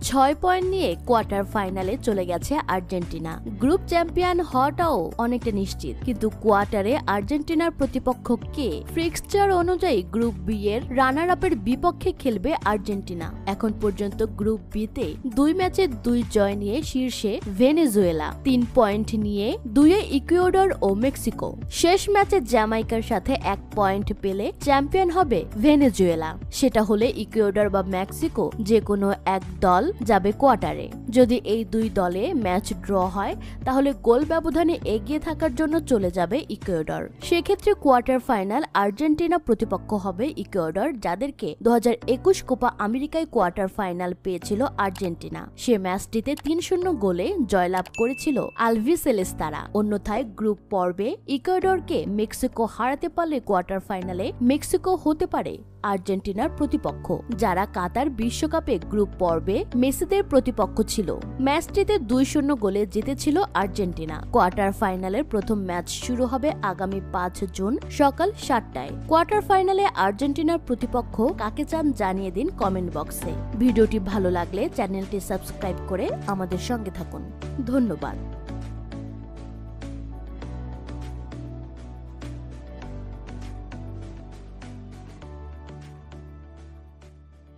6 point নিয়ে quarter ফাইনালে চলে গেছে আর্জেন্টিনা। গ্রুপ চ্যাম্পিয়ন হওয়াটাও অনেকটা নিশ্চিত, কিন্তু কোয়ার্টারে আর্জেন্টিনার প্রতিপক্ষ কে? ফিক্সচার অনুযায়ী গ্রুপ বি এর রানার আপের বিপক্ষে খেলবে আর্জেন্টিনা। এখন পর্যন্ত গ্রুপ বি তে 2 ম্যাচে 2 জয় নিয়ে শীর্ষে ভেনেজুয়েলা, 3 পয়েন্ট নিয়ে 2-এ ইকুয়েডর ও মেক্সিকো। শেষ ম্যাচে জ্যামাইকার সাথে 1 পয়েন্ট পেলে চ্যাম্পিয়ন হবে ভেনেজুয়েলা। সেটা হলে ইকুয়েডর বা মেক্সিকো যে কোনো এক দল যাবে কোয়ার্টারে। যদি এই 2 দলে ম্যাচ ড্র হয় তাহলে গোল ব্যবধানে এগিয়ে থাকার জন্য চলে যাবে ইকুয়েডর। সেক্ষেত্রে কোয়ার্টার ফাইনাল আর্জেন্টিনা প্রতিপক্ষ হবে ইকুয়েডর, যাদেরকে 2021 কোপা আমেরিকায় কোয়ার্টার ফাইনাল পেয়েছিল আর্জেন্টিনা। সে ম্যাচটিতে 3-0 গোলে জয়লাভ করেছিল আলভিসেলেস্তারা। অন্যথায় গ্রুপ পর্বে ইকুয়েডরকে মেক্সিকো হারাতে পারলে কোয়ার্টার ফাইনালে মেক্সিকো হতে পারে আর্জেন্টিনার প্রতিপক্ষ, যারা কাতার বিশ্বকাপে গ্রুপ পর্বে মেসিদের প্রতিপক্ষ ছিল। ম্যাচটিতে 2-0 গোলে জিতেছিল আর্জেন্টিনা। কোয়ার্টার ফাইনালের প্রথম ম্যাচ শুরু হবে আগামী 5 জুন সকাল 7টায়। কোয়ার্টার ফাইনালে আর্জেন্টিনার প্রতিপক্ষ কাকে চান জানিয়ে দিন কমেন্ট বক্সে। ভিডিওটি ভালো লাগলে চ্যানেলটি সাবস্ক্রাইব করে আমাদের সঙ্গে থাকুন। ধন্যবাদ।